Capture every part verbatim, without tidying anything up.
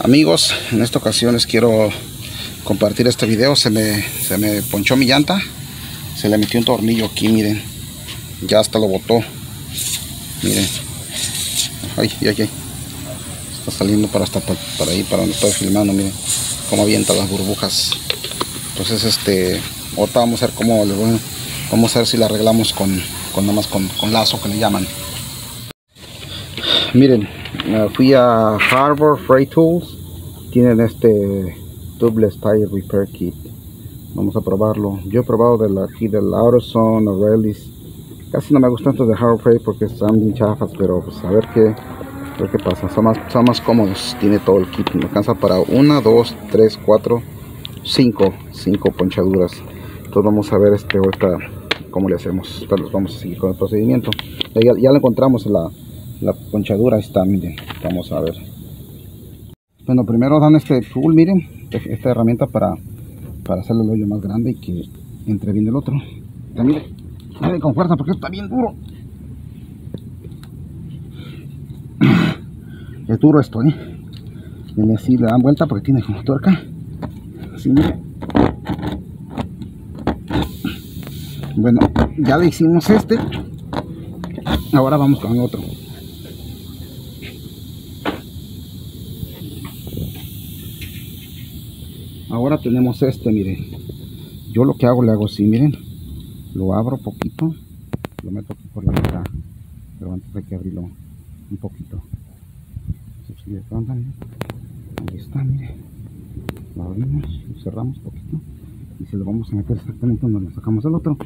Amigos, en esta ocasión les quiero compartir este video. Se me, se me ponchó mi llanta, se le metió un tornillo aquí, miren, ya hasta lo botó, miren, ay, ay, ay, está saliendo para hasta para, para ahí, para donde estoy filmando, miren cómo avienta las burbujas. Entonces este, ahorita vamos a ver cómo le voy, vamos a ver si la arreglamos con, con nada más con, con lazo, que le llaman. Miren, uh, fui a Harbor Freight Tools, tienen este Tubeless Tire Repair Kit. Vamos a probarlo. Yo he probado de la, aquí del AutoZone, O'Reilly's. Casi no me gustan estos de Harbor Freight porque están bien chafas, pero pues a ver qué, a ver qué pasa. Son más, son más cómodos. Tiene todo el kit. Me alcanza para una, dos, tres, cuatro, cinco, cinco ponchaduras. Entonces vamos a ver este ahorita cómo le hacemos. Entonces vamos a seguir con el procedimiento. Ya, ya lo encontramos en la la ponchadura, está, miren, vamos a ver. Bueno, primero dan este tool, miren, esta herramienta para para hacerle el hoyo más grande y que entre bien el otro. Ya, miren, miren con fuerza porque está bien duro. Es duro esto, eh. Y así le dan vuelta porque tiene como tuerca. Así, miren. Bueno, ya le hicimos este. Ahora vamos con otro. Ahora tenemos este, miren. Yo lo que hago, le hago así, miren. Lo abro poquito. Lo meto aquí por la mitad. Pero antes hay que abrirlo un poquito. Ahí está, miren. Lo abrimos, lo cerramos poquito. Y se lo vamos a meter exactamente donde lo sacamos el otro.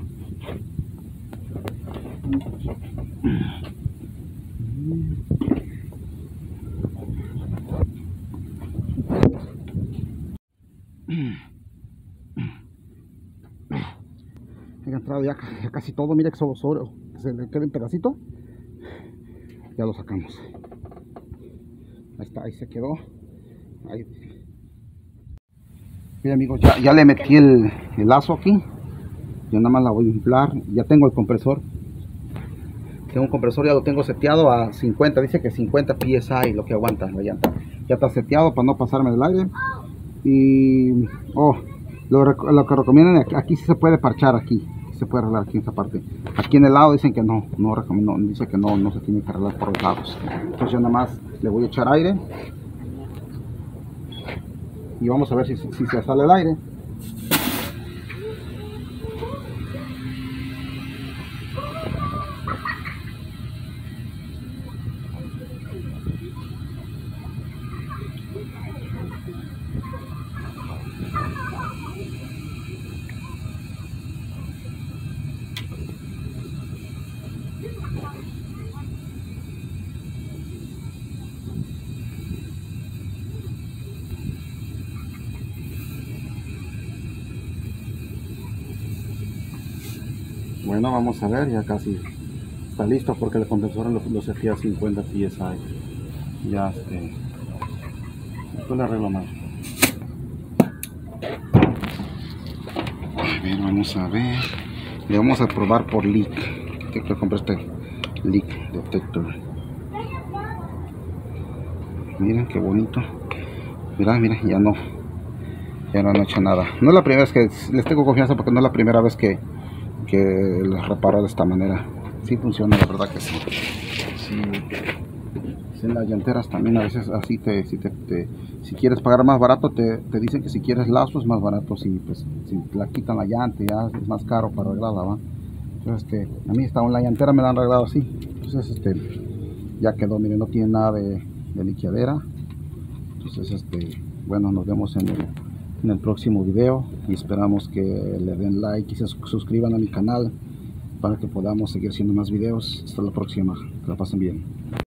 He entrado ya, ya casi todo, mira que solo, solo se le queda un pedacito, ya lo sacamos. Ahí está, ahí se quedó. Ahí. Bien, amigos, ya, ya le metí el, el lazo aquí. Yo nada más la voy a inflar. Ya tengo el compresor. Tengo un compresor, ya lo tengo seteado a cincuenta. Dice que cincuenta P S I lo que aguanta la llanta. Ya está seteado para no pasarme del aire. Y oh, lo, lo que recomiendan, aquí sí se puede parchar, aquí se puede arreglar aquí en esta parte. Aquí en el lado dicen que no, no recomiendo, dice que no, no se tiene que arreglar por los lados. Entonces yo nada más le voy a echar aire y vamos a ver si, si se sale el aire. Bueno, vamos a ver, ya casi está listo porque el compresor lo, lo setea a cincuenta P S I. Ya este, esto le arreglo más. A ver, vamos a ver. Le vamos a probar por leak. Que compré este leak detector. Miren qué bonito. Mira, mira, ya no, ya no han hecho nada. No es la primera vez que les tengo confianza porque no es la primera vez que que los reparo de esta manera. Sí funciona, la verdad que sí. Sí, sí, en las llanteras también a veces así te, si, te, te, si quieres pagar más barato te, te dicen que si quieres lazo es más barato. Si, pues, si la quitan la llanta ya es más caro para arreglarla, ¿va? Entonces este, a mí esta, la llantera me la han arreglado así. Entonces este, ya quedó, miren, no tiene nada de, de liqueadera. Entonces este, bueno, nos vemos en el en el próximo video y esperamos que le den like y se suscriban a mi canal para que podamos seguir haciendo más videos. Hasta la próxima, que la pasen bien.